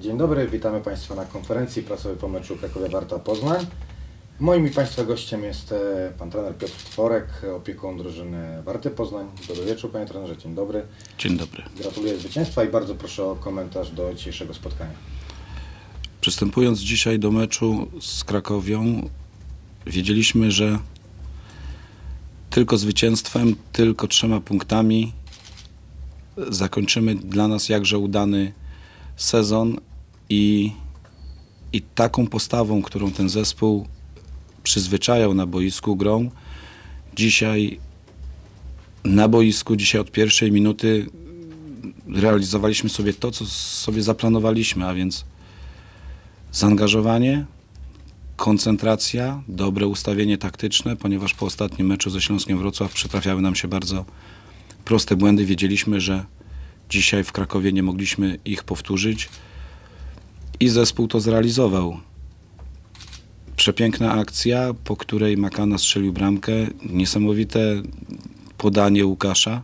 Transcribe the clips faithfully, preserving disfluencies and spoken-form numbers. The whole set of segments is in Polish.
Dzień dobry, witamy Państwa na konferencji prasowej po meczu Krakowia Warta Poznań. Moim i Państwa gościem jest e, pan trener Piotr Tworek, opiekun drużyny Warty Poznań. Dobry wieczór, panie trenerze, dzień dobry. Dzień dobry. Gratuluję zwycięstwa i bardzo proszę o komentarz do dzisiejszego spotkania. Przystępując dzisiaj do meczu z Krakowią, wiedzieliśmy, że tylko zwycięstwem, tylko trzema punktami zakończymy dla nas jakże udany sezon i, i taką postawą, którą ten zespół przyzwyczajał na boisku grą, dzisiaj na boisku, dzisiaj od pierwszej minuty realizowaliśmy sobie to, co sobie zaplanowaliśmy, a więc zaangażowanie, koncentracja, dobre ustawienie taktyczne, ponieważ po ostatnim meczu ze Śląskiem Wrocław przytrafiały nam się bardzo proste błędy. Wiedzieliśmy, że dzisiaj w Krakowie nie mogliśmy ich powtórzyć i zespół to zrealizował. Przepiękna akcja, po której Makana strzelił bramkę. Niesamowite podanie Łukasza.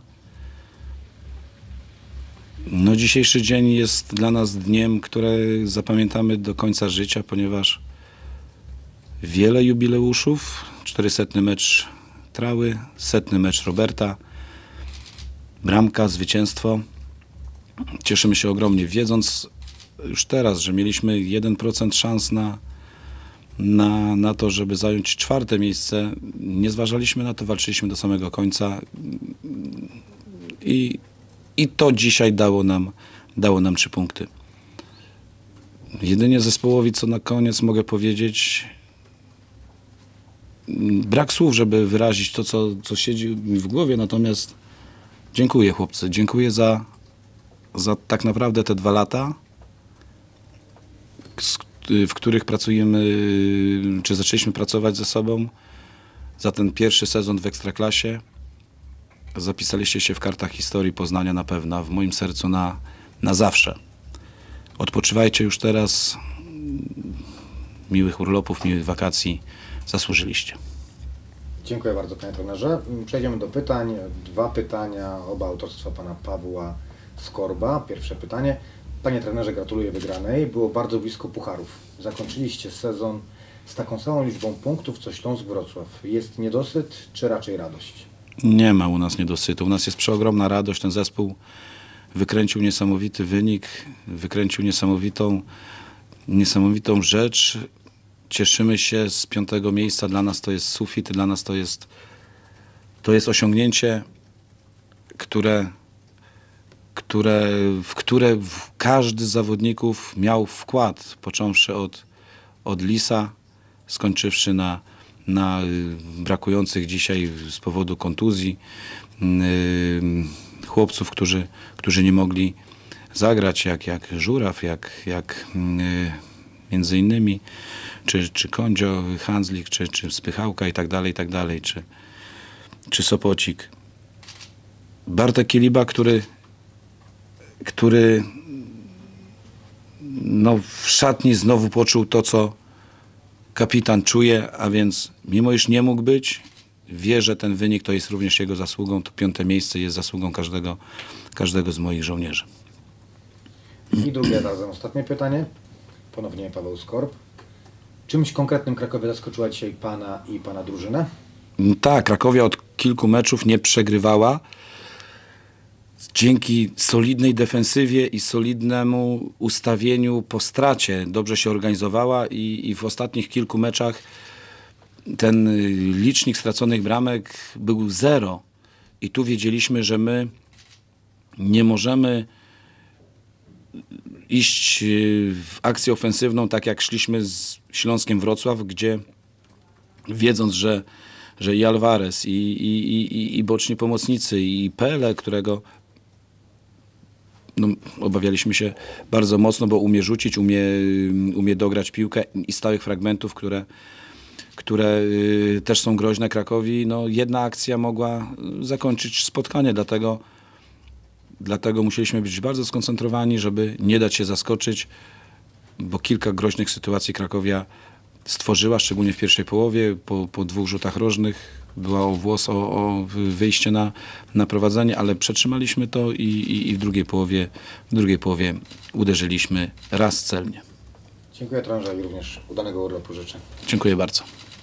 No, dzisiejszy dzień jest dla nas dniem, który zapamiętamy do końca życia, ponieważ wiele jubileuszów, czterysetny mecz Trały, setny mecz Roberta, bramka, zwycięstwo. Cieszymy się ogromnie, wiedząc już teraz, że mieliśmy jeden procent szans na, na, na to, żeby zająć czwarte miejsce. Nie zważaliśmy na to, walczyliśmy do samego końca i, i to dzisiaj dało nam, dało nam trzy punkty. Jedynie zespołowi, co na koniec mogę powiedzieć, brak słów, żeby wyrazić to, co, co siedzi mi w głowie, natomiast dziękuję, chłopcy, dziękuję za, za tak naprawdę te dwa lata, w których pracujemy, czy zaczęliśmy pracować ze sobą, za ten pierwszy sezon w Ekstraklasie. Zapisaliście się w kartach historii Poznania na pewno, a w moim sercu na, na zawsze. Odpoczywajcie już teraz, miłych urlopów, miłych wakacji, zasłużyliście. Dziękuję bardzo, panie trenerze. Przejdziemy do pytań. Dwa pytania, oba autorstwa pana Pawła Skorba. Pierwsze pytanie. Panie trenerze, gratuluję wygranej. Było bardzo blisko pucharów. Zakończyliście sezon z taką samą liczbą punktów, co Śląsk Wrocław. Jest niedosyt, czy raczej radość? Nie ma u nas niedosytu. U nas jest przeogromna radość. Ten zespół wykręcił niesamowity wynik, wykręcił niesamowitą, niesamowitą rzecz. Cieszymy się z piątego miejsca. Dla nas to jest sufit, dla nas to jest, to jest osiągnięcie, które, które, w które każdy z zawodników miał wkład, począwszy od, od Lisa, skończywszy na, na brakujących dzisiaj z powodu kontuzji yy, chłopców, którzy, którzy nie mogli zagrać, jak, jak Żuraw, jak, jak yy, między innymi, czy, czy Kondzio, Hanzlik, czy, czy Spychałka i tak dalej, i tak dalej, czy, czy Sopocik. Bartek Kieliba, który, który no, w szatni znowu poczuł to, co kapitan czuje, a więc mimo iż nie mógł być, wie, że ten wynik to jest również jego zasługą, to piąte miejsce jest zasługą każdego, każdego z moich żołnierzy. I drugie razem ostatnie pytanie. Ponownie Paweł Skorb. Czymś konkretnym Krakowie zaskoczyła dzisiaj pana i pana drużynę? Tak, Krakowia od kilku meczów nie przegrywała. Dzięki solidnej defensywie i solidnemu ustawieniu po stracie dobrze się organizowała i, i w ostatnich kilku meczach ten licznik straconych bramek był zero. I tu wiedzieliśmy, że my nie możemy iść w akcję ofensywną, tak jak szliśmy z Śląskiem Wrocław, gdzie wiedząc, że, że i Alvarez, i, i, i, i boczni pomocnicy, i Pele, którego no, obawialiśmy się bardzo mocno, bo umie rzucić, umie, umie dograć piłkę i stałych fragmentów, które, które y, też są groźne Krakowi. No, jedna akcja mogła zakończyć spotkanie, dlatego Dlatego musieliśmy być bardzo skoncentrowani, żeby nie dać się zaskoczyć, bo kilka groźnych sytuacji Krakowia stworzyła, szczególnie w pierwszej połowie, po, po dwóch rzutach rożnych. była o włos o, o wyjście na, na prowadzenie, ale przetrzymaliśmy to i, i, i w drugiej połowie, w drugiej połowie uderzyliśmy raz celnie. Dziękuję trenerze i również udanego urlopu życzę. Dziękuję bardzo.